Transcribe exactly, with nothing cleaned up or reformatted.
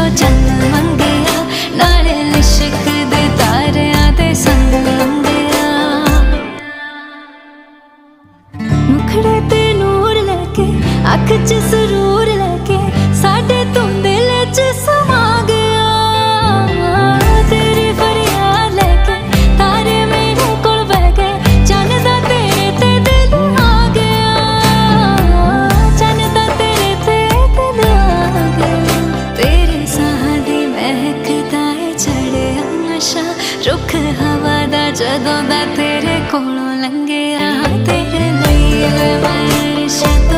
चन्न मंगिया, नाले लिशक दे तारियां दे संग लंघिया। मुखड़े ते नूर लेके अख च सुरूर लेके साडे तू दिल च समा गया। तेरी फरियाद लेके तारे मेरे कोल बह गए, चन्न दा तेरे ते दिल आ गया, चन्न दा तेरे ते दिल आ गया। तेरे साह दी महकदा है चढ़िया नशा, रुख हवा दा जदों दा तेरे कोलों लंघिया। तेरे लिए मैं इश्क